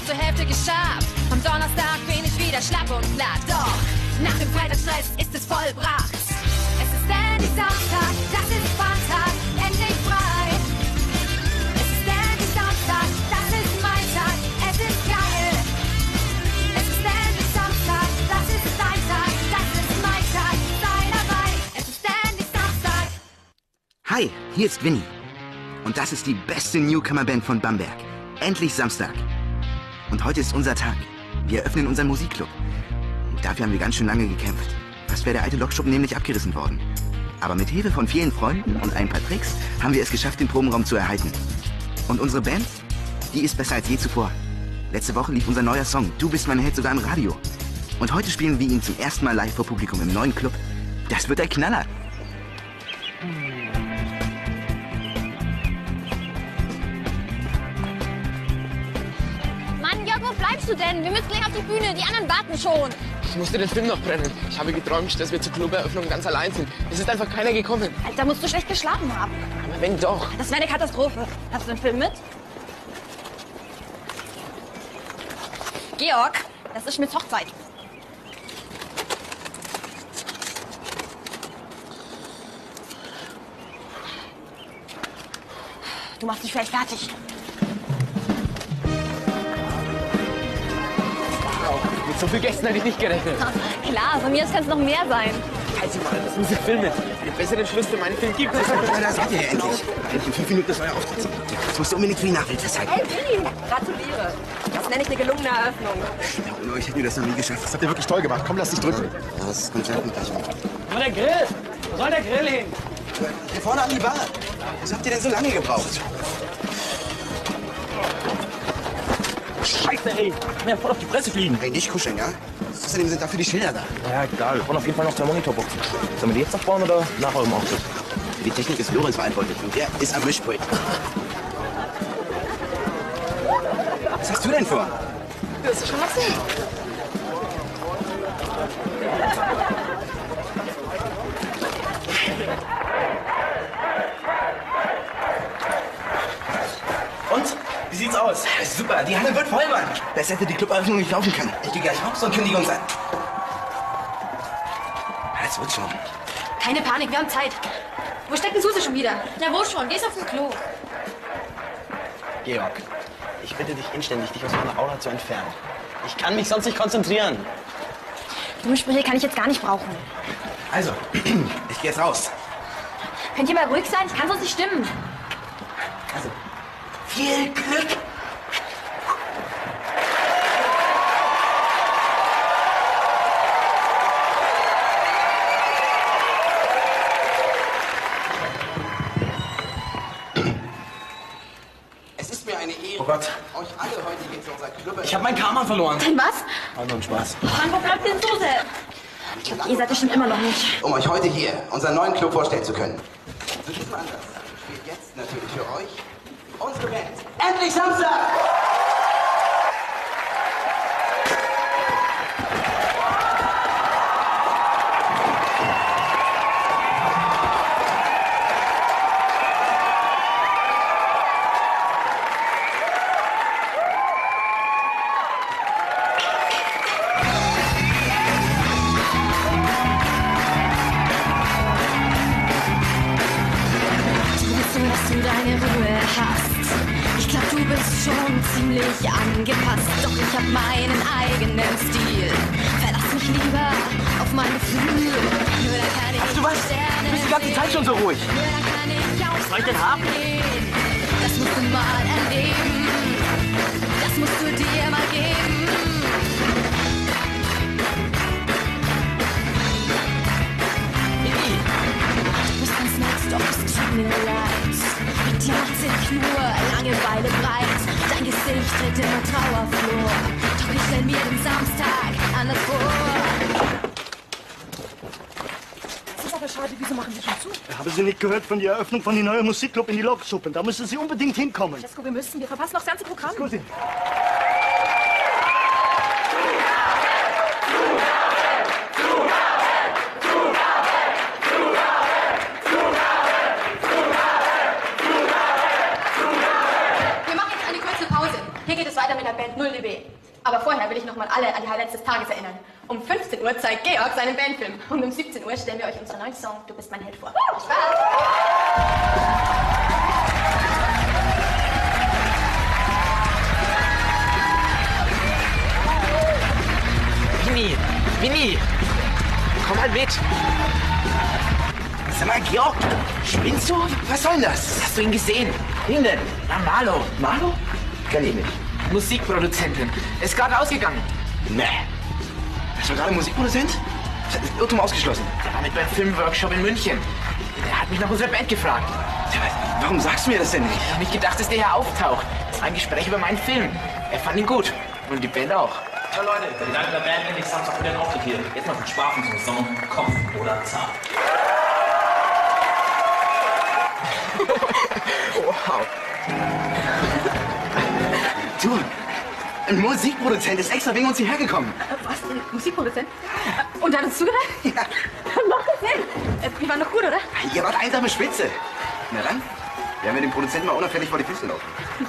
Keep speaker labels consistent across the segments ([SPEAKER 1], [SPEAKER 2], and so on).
[SPEAKER 1] hab zur Hälfte geschafft. Am Donnerstag bin ich wieder schlapp und platt. Doch nach dem Freitagsstress ist es vollbracht. Es ist endlich Samstag, das ist Fantag, endlich frei. Es ist endlich Samstag, das ist mein Tag, es ist geil. Es ist endlich Samstag, das ist dein Tag, das ist mein Tag, sei dabei. Es ist endlich Samstag.
[SPEAKER 2] Hi, hier ist Winnie. Und das ist die beste Newcomer-Band von Bamberg. Endlich Samstag. Und heute ist unser Tag. Wir eröffnen unseren Musikclub. Dafür haben wir ganz schön lange gekämpft. Fast wäre der alte Lokschuppen nämlich abgerissen worden. Aber mit Hilfe von vielen Freunden und ein paar Tricks haben wir es geschafft, den Probenraum zu erhalten. Und unsere Band, die ist besser als je zuvor. Letzte Woche lief unser neuer Song, Du bist mein Held, sogar im Radio. Und heute spielen wir ihn zum ersten Mal live vor Publikum im neuen Club. Das wird ein Knaller.
[SPEAKER 1] Mann, Jörg, wo bleibst du denn? Wir müssen gleich auf die Bühne, die anderen warten schon.
[SPEAKER 3] Ich musste den Film noch brennen. Ich habe geträumt, dass wir zur Cluberöffnung ganz allein sind. Es ist einfach keiner gekommen.
[SPEAKER 1] Alter, musst du schlecht geschlafen haben.
[SPEAKER 3] Aber wenn doch.
[SPEAKER 1] Das wäre eine Katastrophe. Hast du den Film mit? Georg, das ist Schmidts Hochzeit. Du machst dich vielleicht fertig.
[SPEAKER 3] Mit so viel Gästen hätte ich nicht gerechnet.
[SPEAKER 1] Klar, von mir aus kann es noch mehr sein.
[SPEAKER 3] Halt sie mal, das muss ich filmen. Einen besseren Schluss für meinen Film gibt es.
[SPEAKER 2] Da seid ihr ja endlich. In 5 Minuten ist euer Auftritt. Das musst du unbedingt für die Nachwelt festhalten.
[SPEAKER 1] Hey, Willi, gratuliere. Das nenne ich eine gelungene Eröffnung.
[SPEAKER 2] Ja, ohne euch hätten wir das noch nie geschafft.
[SPEAKER 4] Das habt ihr wirklich toll gemacht. Komm, lass dich drücken.
[SPEAKER 2] Ja, das ist Konzert mit gleich.
[SPEAKER 3] Wo der Grill? Wo soll der Grill hin?
[SPEAKER 2] Hier vorne an die Bar. Was habt ihr denn so lange gebraucht?
[SPEAKER 5] Scheiße, ey! Mir voll auf die Presse fliegen.
[SPEAKER 2] Hey, nicht kuscheln, ja? Außerdem sind dafür die Schilder da.
[SPEAKER 5] Ja, egal. Wir brauchen auf jeden Fall noch 2 Monitorboxen. Sollen wir die jetzt noch bauen oder nach eurem Auftritt?
[SPEAKER 2] Für die Technik ist Lorenz verantwortlich und der ist am Mischpult. Was hast du denn vor?
[SPEAKER 3] Das ist schon was sehen.
[SPEAKER 5] Und? Wie sieht's aus?
[SPEAKER 2] Super, die Halle wird voll, Mann. Besser hätte die Cluberöffnung nicht laufen können. Ich gehe gleich raus und kündige uns an. Das wird schon.
[SPEAKER 1] Keine Panik, wir haben Zeit. Wo steckt denn Suse schon wieder? Na, wo schon? Gehst auf den Klo.
[SPEAKER 5] Georg, ich bitte dich inständig, dich aus meiner Aura zu entfernen. Ich kann mich sonst nicht konzentrieren.
[SPEAKER 1] Dumme Sprüche kann ich jetzt gar nicht brauchen.
[SPEAKER 2] Also, ich gehe jetzt raus.
[SPEAKER 1] Könnt ihr mal ruhig sein? Ich kann sonst nicht stimmen.
[SPEAKER 2] Also, viel Glück. Es ist mir eine Ehre,
[SPEAKER 5] Oh Gott.
[SPEAKER 2] euch alle heute hier zu unserer Club.
[SPEAKER 5] Ich habe meinen Karma verloren.
[SPEAKER 1] Denn was?
[SPEAKER 5] War nur ein Spaß.
[SPEAKER 1] Mann, wo bleibt denn Suse? Ihr seid bestimmt immer noch nicht.
[SPEAKER 2] Um euch heute hier unseren neuen Club vorstellen zu können. Zu diesem Anlass spielt jetzt natürlich für euch unsere Band. Endlich Samstag!
[SPEAKER 1] Deine Ruhe hast. Ich glaub, du bist schon ziemlich angepasst. Doch ich hab meinen eigenen Stil. Verlass mich lieber auf mein Gefühl. Nur dann kann ich
[SPEAKER 5] Weißt du was? Du bist die ganze Zeit schon so ruhig.
[SPEAKER 1] Nur dann kann ich aufs
[SPEAKER 5] Was soll ich denn haben?
[SPEAKER 1] gehen. Das musst du mal erleben. Das musst du dir mal geben. Du bist ganz nett, doch es tut mir leid. Mit dir macht sich nur Langeweile breit. Dein Gesicht tritt in den Trauerflor. Doch ich stell mir den Samstag anders vor.
[SPEAKER 6] Das ist aber schade, wieso machen Sie schon zu?
[SPEAKER 4] Haben Sie nicht gehört von der Eröffnung von dem neuen Musikclub in die Lokschuppen? Da müssen Sie unbedingt hinkommen.
[SPEAKER 6] Jesko, wir verpassen noch das ganze Programm.
[SPEAKER 4] Gut.
[SPEAKER 1] Wir machen jetzt eine kurze Pause. Hier geht es weiter mit meiner Band 0dB. Aber vorher will ich noch mal alle an die Highlights des Tages erinnern. Um 15 Uhr zeigt Georg seinen Bandfilm. Und um 17 Uhr stellen wir euch unseren neuen Song Du bist mein Held vor. Spaß!
[SPEAKER 2] Winnie, komm mal mit. Sag mal, Georg, spinnst du? Was soll denn das?
[SPEAKER 3] Hast du ihn gesehen?
[SPEAKER 2] Wen denn?
[SPEAKER 3] Na, Marlo.
[SPEAKER 2] Marlo? Kenn ich nicht.
[SPEAKER 3] Musikproduzentin. Ist gerade ausgegangen.
[SPEAKER 2] Nee. Das war gerade Musikproduzent? Irrtum ausgeschlossen.
[SPEAKER 3] Der war mit beim Filmworkshop in München. Der hat mich nach unserer Band gefragt.
[SPEAKER 2] Ja, warum sagst du mir das denn nicht?
[SPEAKER 3] Ich habe nicht gedacht, dass der hier auftaucht. Es war ein Gespräch über meinen Film. Er fand ihn gut. Und die Band auch.
[SPEAKER 7] Ja, Leute, der Gedanke der Band endlich Samstag für den Auftritt hier. Jetzt noch viel Spaß mit dem Song Kopf oder Zahn.
[SPEAKER 2] Wow. Du, ein Musikproduzent ist extra wegen uns hierher gekommen.
[SPEAKER 6] Was? Musikproduzent? Und hat uns zugehört?
[SPEAKER 2] Ja.
[SPEAKER 6] Macht das Sinn. Wir waren doch gut, oder?
[SPEAKER 2] Ihr wart einsame Spitze. Na dann, werden wir den Produzenten mal unauffällig vor die Füße laufen.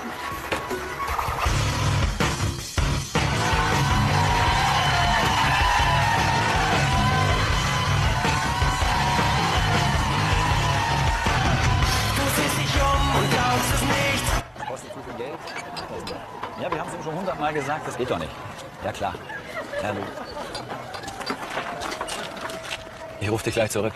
[SPEAKER 8] Ja, wir haben es ihm schon 100-mal gesagt, das geht doch nicht. Ja, klar. Ja, du. Ich rufe dich gleich zurück.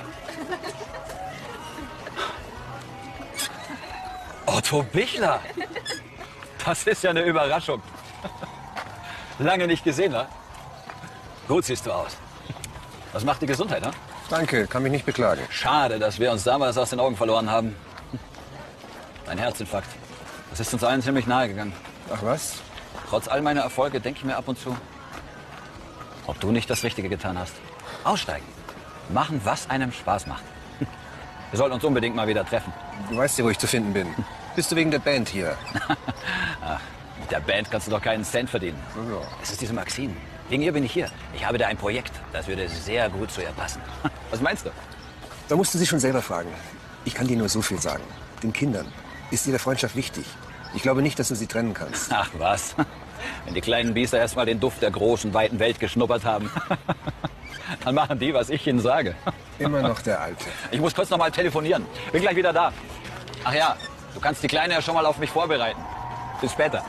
[SPEAKER 8] Otto Bichler! Das ist ja eine Überraschung. Lange nicht gesehen, ne? Gut siehst du aus. Was macht die Gesundheit, ne?
[SPEAKER 9] Danke, kann mich nicht beklagen.
[SPEAKER 8] Schade, dass wir uns damals aus den Augen verloren haben. Ein Herzinfarkt. Das ist uns allen ziemlich nahe gegangen.
[SPEAKER 9] Ach was?
[SPEAKER 8] Trotz all meiner Erfolge denke ich mir ab und zu, ob du nicht das Richtige getan hast. Aussteigen. Machen, was einem Spaß macht. Wir sollten uns unbedingt mal wieder treffen.
[SPEAKER 9] Du weißt ja, wo ich zu finden bin. Bist du wegen der Band hier?
[SPEAKER 8] Ach, mit der Band kannst du doch keinen Cent verdienen.
[SPEAKER 9] Ja.
[SPEAKER 8] Es ist diese Maxine. Wegen ihr bin ich hier. Ich habe da ein Projekt. Das würde sehr gut zu ihr passen. Was meinst du?
[SPEAKER 9] Da musst du sie schon selber fragen. Ich kann dir nur so viel sagen. Den Kindern ist ihre Freundschaft wichtig. Ich glaube nicht, dass du sie trennen kannst.
[SPEAKER 8] Ach was. Wenn die kleinen Biester erst mal den Duft der großen, weiten Welt geschnuppert haben, dann machen die, was ich ihnen sage.
[SPEAKER 9] Immer noch der Alte.
[SPEAKER 8] Ich muss kurz noch mal telefonieren. Bin gleich wieder da. Ach ja, du kannst die Kleine ja schon mal auf mich vorbereiten. Bis später.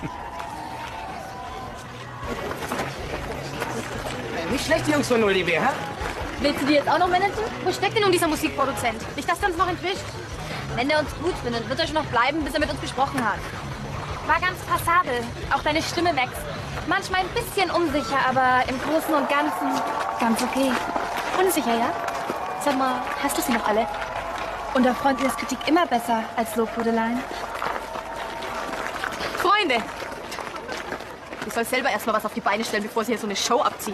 [SPEAKER 3] Nicht schlecht, die Jungs von 0dB, hä?
[SPEAKER 1] Willst du die jetzt auch noch managen? Wo steckt denn nun dieser Musikproduzent? Nicht, dass der uns noch entwischt. Wenn er uns gut findet, wird er schon noch bleiben, bis er mit uns gesprochen hat. War ganz passabel. Auch deine Stimme wächst. Manchmal ein bisschen unsicher, aber im Großen und Ganzen ganz okay. Unsicher, ja? Sag mal, hast du sie noch alle? Und der Freund ist Kritik immer besser als Lobhudeleien. Freunde! Ich soll selber erst mal was auf die Beine stellen, bevor sie hier so eine Show abzieht.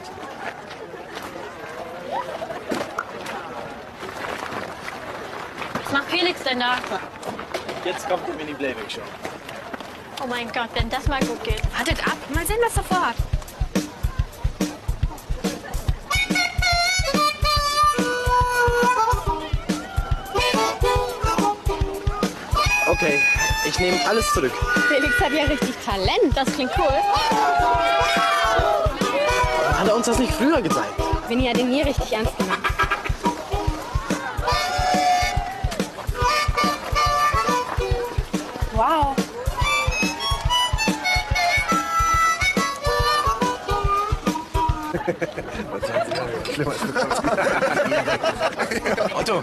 [SPEAKER 10] Was macht Felix denn da?
[SPEAKER 7] Jetzt kommt die Mini-Playback-Show.
[SPEAKER 10] Oh mein Gott, wenn das mal gut geht.
[SPEAKER 1] Wartet ab, mal sehen, was er vorhat.
[SPEAKER 5] Okay, ich nehme alles zurück.
[SPEAKER 10] Felix hat ja richtig Talent. Das klingt cool.
[SPEAKER 5] Hat er uns das nicht früher gezeigt?
[SPEAKER 10] Vinny hat ihn nie richtig ernst genommen. Wow.
[SPEAKER 2] Otto.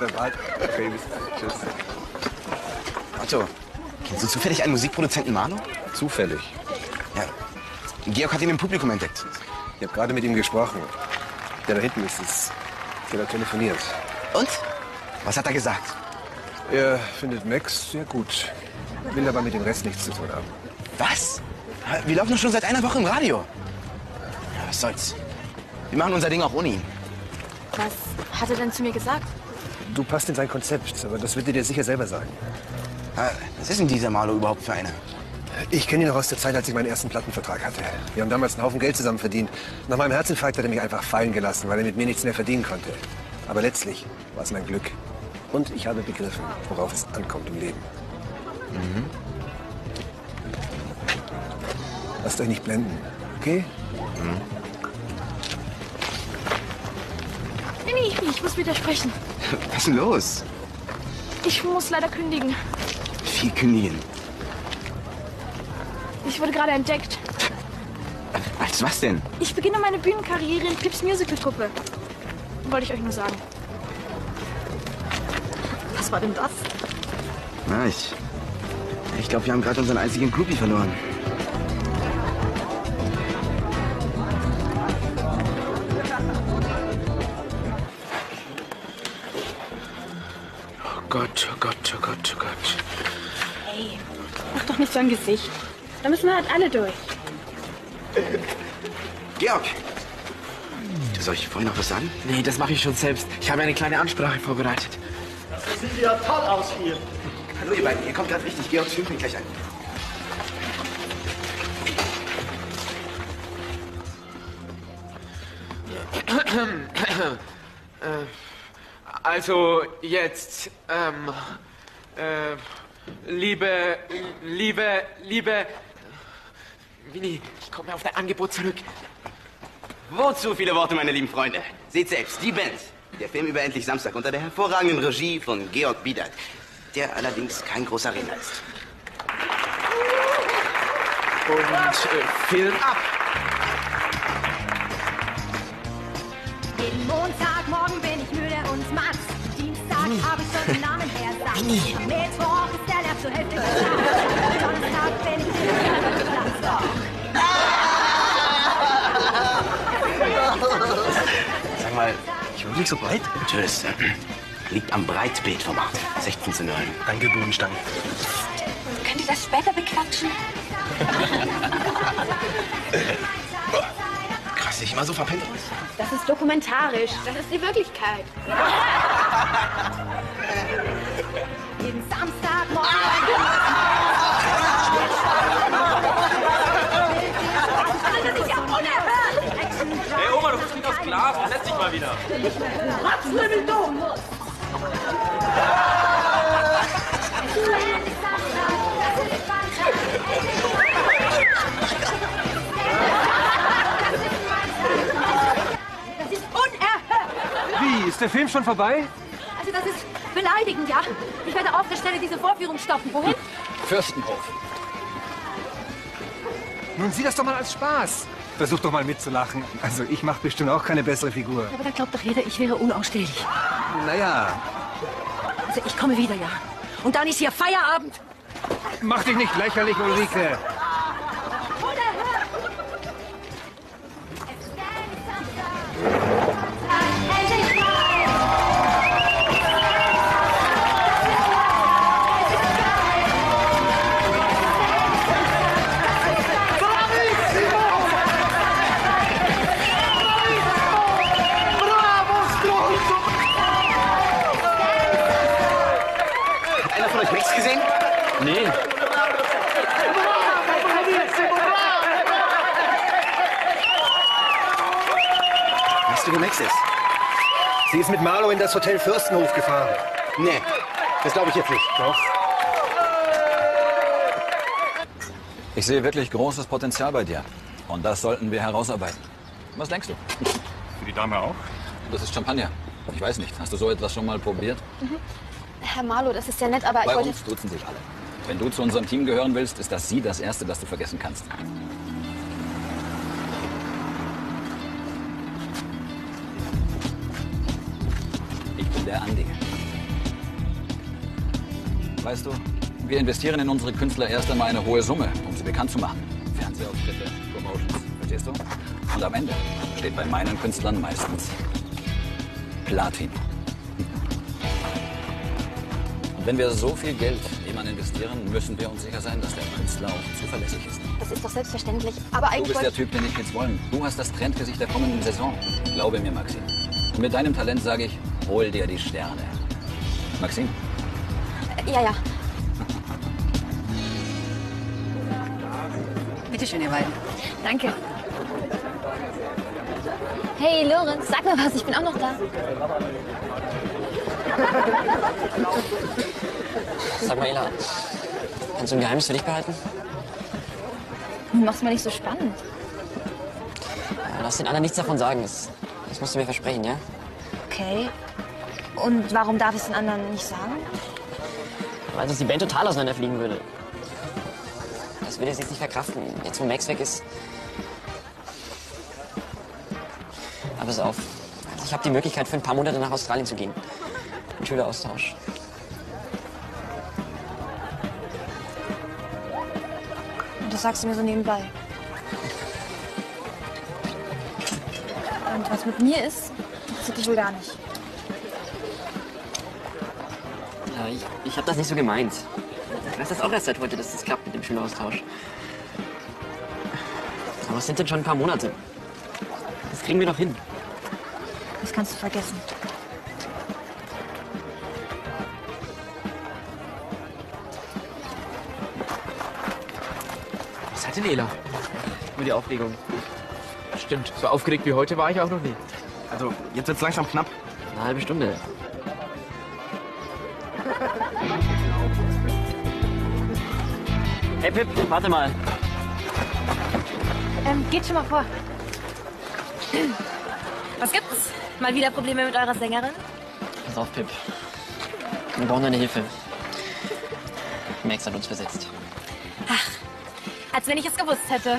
[SPEAKER 2] Otto, kennst du zufällig einen Musikproduzenten Marlo?
[SPEAKER 9] Zufällig.
[SPEAKER 2] Ja. Georg hat ihn im Publikum entdeckt.
[SPEAKER 9] Ich habe gerade mit ihm gesprochen. Der da hinten ist es. Der hat telefoniert.
[SPEAKER 2] Und? Was hat er gesagt?
[SPEAKER 9] Er findet Max sehr gut. Will aber mit dem Rest nichts zu tun haben.
[SPEAKER 2] Was? Wir laufen doch schon seit einer Woche im Radio. Ja, was soll's? Wir machen unser Ding auch ohne ihn.
[SPEAKER 1] Was hat er denn zu mir gesagt?
[SPEAKER 9] Du passt in sein Konzept, aber das wird er dir sicher selber sagen.
[SPEAKER 2] Was ist denn dieser Marlo überhaupt für einer?
[SPEAKER 9] Ich kenne ihn noch aus der Zeit, als ich meinen ersten Plattenvertrag hatte. Wir haben damals einen Haufen Geld zusammen verdient. Nach meinem Herzinfarkt hat er mich einfach fallen gelassen, weil er mit mir nichts mehr verdienen konnte. Aber letztlich war es mein Glück. Und ich habe begriffen, worauf es ankommt im Leben. Lasst euch nicht blenden, okay?
[SPEAKER 6] Winnie, ich muss mit dir sprechen.
[SPEAKER 2] Was ist denn los?
[SPEAKER 6] Ich muss leider kündigen.
[SPEAKER 2] Wie kündigen?
[SPEAKER 6] Ich wurde gerade entdeckt.
[SPEAKER 2] Als was denn?
[SPEAKER 6] Ich beginne meine Bühnenkarriere in Pips Musical-Gruppe. Wollte ich euch nur sagen. Was war denn das?
[SPEAKER 2] Na, ich glaube, wir haben gerade unseren einzigen Groupie verloren.
[SPEAKER 3] Oh Gott, oh Gott, oh Gott, oh Gott.
[SPEAKER 6] Hey, mach doch nicht so ein Gesicht. Da müssen wir halt alle durch.
[SPEAKER 2] Georg! Du, soll ich vorhin noch was sagen?
[SPEAKER 3] Nee, das mache ich schon selbst. Ich habe eine kleine Ansprache vorbereitet.
[SPEAKER 4] Das sieht ja toll aus hier.
[SPEAKER 2] Hallo ihr beiden, ihr kommt gerade richtig. Georg filmt mich gleich an.
[SPEAKER 3] Also jetzt, liebe, Winnie, ich komme auf dein Angebot zurück.
[SPEAKER 2] Wozu viele Worte, meine lieben Freunde? Seht selbst, die Band. Der Film über Endlich Samstag unter der hervorragenden Regie von Georg Biedert, der allerdings kein großer Redner ist.
[SPEAKER 3] Und Film ab.
[SPEAKER 1] Jeden Montagmorgen bin ich müde und matt. Dienstag habe ich schon den Namen hersatt. Mittwoch ist der Nerv zur Hälfte geschafft. Donnerstag bin ich wieder Platz doch.
[SPEAKER 2] Sag mal, ich wirklich so breit? Tschüss. Liegt am Breitbildformat. 16:9.
[SPEAKER 5] Danke, Bodenstangen.
[SPEAKER 6] Könnt ihr das später bequatschen?
[SPEAKER 2] Krass, ich immer so verpennt aus.
[SPEAKER 6] Das ist dokumentarisch. Das ist die Wirklichkeit.
[SPEAKER 1] Jeden Samstagmorgen. Das ist ja unerhört.
[SPEAKER 7] Hey Oma, du bist nicht aus Glas. Setz dich mal wieder.
[SPEAKER 1] Ratzlümmel dumm. Das ist unerhört.
[SPEAKER 9] Wie, ist der Film schon vorbei?
[SPEAKER 6] Also das ist beleidigend, ja? Ich werde auf der Stelle diese Vorführung stoppen. Wohin?
[SPEAKER 8] Fürstenhof.
[SPEAKER 9] Nun sieh das doch mal als Spaß. Versuch doch mal mitzulachen. Also ich mache bestimmt auch keine bessere Figur.
[SPEAKER 6] Aber da glaubt doch jeder, ich wäre unausstehlich.
[SPEAKER 9] Naja,
[SPEAKER 6] Also ich komme wieder, ja. Und dann ist hier Feierabend.
[SPEAKER 9] mach dich nicht lächerlich, Ulrike.
[SPEAKER 2] Einer von euch Max gesehen?
[SPEAKER 7] Nee.
[SPEAKER 2] Weißt du, wo Max ist?
[SPEAKER 9] Sie ist mit Marlo in das Hotel Fürstenhof gefahren.
[SPEAKER 2] Nee, das glaube ich jetzt nicht.
[SPEAKER 9] Doch.
[SPEAKER 8] Ich sehe wirklich großes Potenzial bei dir. Und das sollten wir herausarbeiten. Was denkst du?
[SPEAKER 11] Für die Dame auch?
[SPEAKER 8] Das ist Champagner. Ich weiß nicht. Hast du so etwas schon mal probiert?
[SPEAKER 10] Herr Marlow, das ist ja nett, aber ich
[SPEAKER 8] Bei
[SPEAKER 10] wollte...
[SPEAKER 8] uns duzen sich alle. Wenn du zu unserem Team gehören willst, ist das sie das Erste, das du vergessen kannst. Ich bin der Andi. Weißt du, wir investieren in unsere Künstler erst einmal eine hohe Summe, um sie bekannt zu machen. Fernsehauftritte, Promotions, verstehst du? Und am Ende steht bei meinen Künstlern meistens Platin. Und wenn wir so viel Geld jemand investieren, müssen wir uns sicher sein, dass der Künstler auch zuverlässig ist.
[SPEAKER 10] Das ist doch selbstverständlich. Aber
[SPEAKER 8] Du
[SPEAKER 10] eigentlich
[SPEAKER 8] bist der
[SPEAKER 10] wollte
[SPEAKER 8] Typ, den ich jetzt wollen. Du hast das Trendgesicht der kommenden Saison. Glaube mir, Maxim. Und mit deinem Talent sage ich, hol dir die Sterne. Maxim?
[SPEAKER 10] Ja, ja.
[SPEAKER 6] Bitte schön, ihr beiden.
[SPEAKER 10] Danke. Hey, Lorenz, sag mal was, ich bin auch noch da.
[SPEAKER 12] Sag mal, Ela, kannst du ein Geheimnis für dich behalten?
[SPEAKER 10] Mach's mal nicht so spannend.
[SPEAKER 11] Ja, lass den anderen nichts davon sagen. Das musst du mir versprechen, ja?
[SPEAKER 10] Okay. Und warum darf ich es den anderen nicht sagen?
[SPEAKER 11] Weil sonst die Band total auseinanderfliegen würde. Das würde ich jetzt nicht verkraften, jetzt wo Max weg ist. Aber pass auf. Ich habe die Möglichkeit, für ein paar Monate nach Australien zu gehen. Ein Schüleraustausch.
[SPEAKER 10] Und das sagst du mir so nebenbei. Und was mit mir ist, interessiert dich wohl gar nicht.
[SPEAKER 11] Ja, ich habe das nicht so gemeint. Ich weiß das auch erst seit heute, dass das klappt mit dem Schüleraustausch. Aber es sind denn schon ein paar Monate. Das kriegen wir doch hin.
[SPEAKER 10] Das kannst du vergessen.
[SPEAKER 3] Was hat denn Ela?
[SPEAKER 11] Nur die Aufregung.
[SPEAKER 3] Stimmt, so aufgeregt wie heute war ich auch noch nie.
[SPEAKER 5] Also, jetzt wird's langsam knapp.
[SPEAKER 11] Eine halbe Stunde. Hey Pip, warte mal.
[SPEAKER 10] Geht schon mal vor. Was gibt's? Mal wieder Probleme mit eurer Sängerin?
[SPEAKER 11] Pass auf, Pip. Wir brauchen deine Hilfe. Max hat uns versetzt.
[SPEAKER 10] Ach, als wenn ich es gewusst hätte.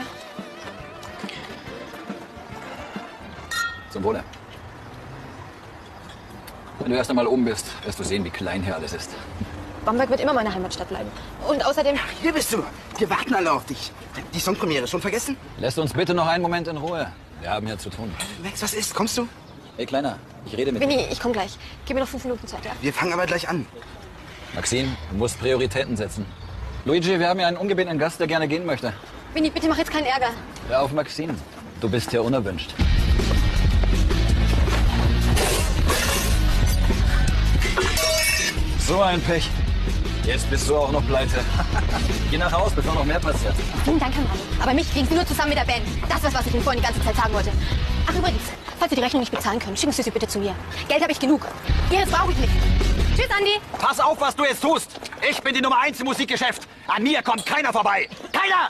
[SPEAKER 8] Zum Wohle. Wenn du erst einmal oben bist, wirst du sehen, wie klein hier alles ist.
[SPEAKER 10] Bamberg wird immer meine Heimatstadt bleiben. Und außerdem...
[SPEAKER 2] Hier bist du. Wir warten alle auf dich. Die Songpremiere schon vergessen?
[SPEAKER 8] Lässt uns bitte noch einen Moment in Ruhe. Wir haben hier zu tun.
[SPEAKER 2] Max, was ist? Kommst du?
[SPEAKER 8] Hey, Kleiner, ich rede mit dir.
[SPEAKER 10] Winnie, ich komm gleich. Gib mir noch 5 Minuten Zeit, ja?
[SPEAKER 2] Wir fangen aber gleich an.
[SPEAKER 8] Maxine, du musst Prioritäten setzen. Luigi, wir haben hier einen ungebetenen Gast, der gerne gehen möchte.
[SPEAKER 10] Winnie, bitte mach jetzt keinen Ärger.
[SPEAKER 8] Hör auf, Maxine. Du bist hier unerwünscht. So ein Pech. Jetzt bist du auch noch pleite. Geh nach Hause, bevor noch mehr passiert.
[SPEAKER 10] Vielen Dank, Mann. Aber mich kriegen Sie nur zusammen mit der Band. Das ist, was ich Ihnen vorhin die ganze Zeit sagen wollte. Ach, übrigens, falls Sie die Rechnung nicht bezahlen können, schicken Sie sie bitte zu mir. Geld habe ich genug. Ihres brauche ich nicht. Tschüss, Andi.
[SPEAKER 8] Pass auf, was du jetzt tust. Ich bin die Nummer 1 im Musikgeschäft. An mir kommt keiner vorbei. Keiner!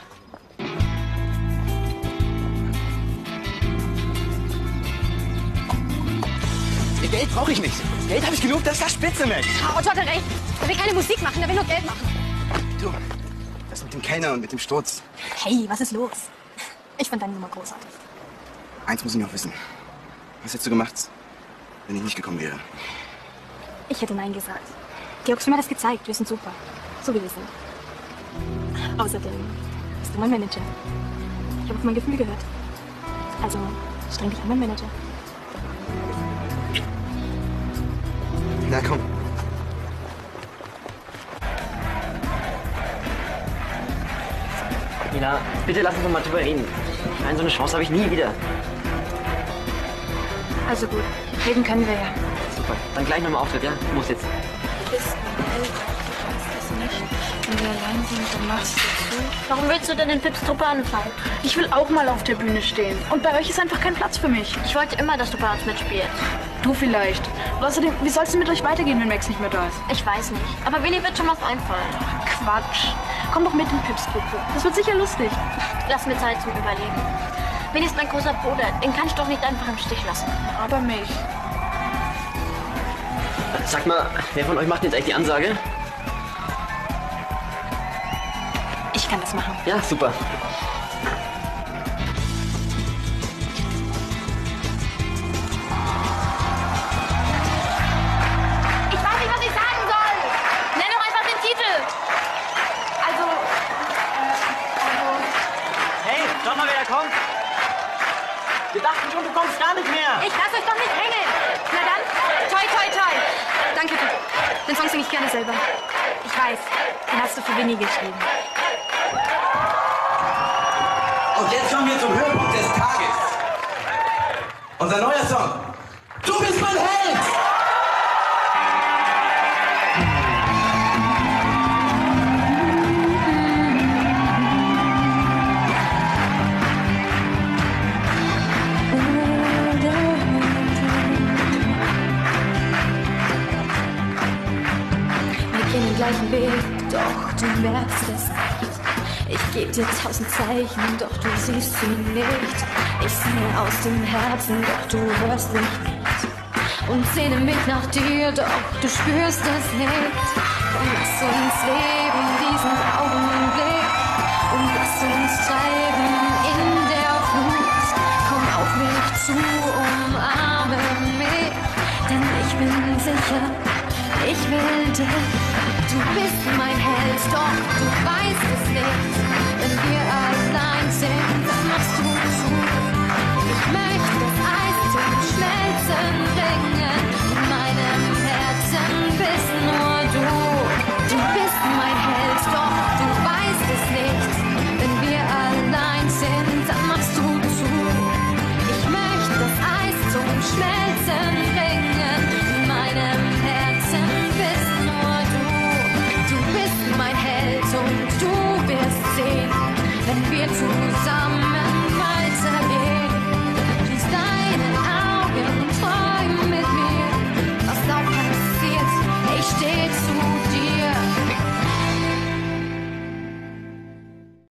[SPEAKER 2] Geld brauche ich nicht. Geld habe ich genug, das ist das Spitze, Max.
[SPEAKER 10] Otto hat recht. Er will keine Musik machen, er will nur Geld machen.
[SPEAKER 2] Du, das mit dem Kellner und mit dem Sturz.
[SPEAKER 10] Hey, was ist los? Ich fand deine Nummer großartig.
[SPEAKER 2] Eins muss ich noch wissen. Was hättest du gemacht, wenn ich nicht gekommen wäre?
[SPEAKER 10] Ich hätte Nein gesagt. Georg hat mir das gezeigt. Wir sind super. So wie wir sind. Außerdem bist du mein Manager. Ich habe auf mein Gefühl gehört. Also streng dich an, mein Manager.
[SPEAKER 2] Na komm.
[SPEAKER 11] Ela, bitte lass uns noch mal drüber reden. Nein, so eine Chance habe ich nie wieder.
[SPEAKER 10] Also gut, reden können wir ja.
[SPEAKER 11] Super, dann gleich nochmal Auftritt, ja? Du musst jetzt.
[SPEAKER 10] Bist du älter? Ich weiß das nicht. Wenn wir allein sind, dann machst du zu. Warum willst du denn in Pips Truppe anfangen?
[SPEAKER 6] Ich will auch mal auf der Bühne stehen. Und bei euch ist einfach kein Platz für mich.
[SPEAKER 10] Ich wollte immer, dass du bei uns mitspielst.
[SPEAKER 6] Du vielleicht. Und außerdem, wie soll es denn mit euch weitergehen, wenn Max nicht mehr da ist?
[SPEAKER 10] Ich weiß nicht. Aber Willi wird schon was einfallen.
[SPEAKER 6] Quatsch. Komm doch mit in Pips Truppe. Das wird sicher lustig.
[SPEAKER 10] Lass mir Zeit zum Überlegen. Willi ist mein großer Bruder. Den kann ich doch nicht einfach im Stich lassen.
[SPEAKER 6] Aber mich.
[SPEAKER 11] Sag mal, wer von euch macht jetzt eigentlich die Ansage?
[SPEAKER 10] Ich kann das machen.
[SPEAKER 11] Ja, super.
[SPEAKER 10] Ich weiß nicht, was ich sagen soll. Nenn doch einfach den Titel.
[SPEAKER 11] Hey, schau mal, wer da kommt. Wir dachten schon, du kommst gar nicht mehr.
[SPEAKER 10] Ich lass euch doch nicht hängen. Na dann, toi, toi, toi. Danke, Pip. Den Song singe ich gerne selber. Ich weiß, den hast du für Winnie geschrieben.
[SPEAKER 2] Und jetzt kommen wir zum Höhepunkt des Tages. Unser neuer Song. Du bist mein Held!
[SPEAKER 1] Wir gehen den gleichen Weg, doch du merkst es nicht. Ich geb dir 1000 Zeichen, doch du siehst sie nicht. Ich singe aus dem Herzen, doch du hörst mich nicht. Und sehne mich nach dir, doch du spürst es nicht. Komm, lass uns leben, diesen Augenblick. Und lass uns treiben in der Flut. Komm auf mich zu, umarme mich. Denn ich bin sicher, ich will dich. Du bist mein Held, doch du weißt es nicht.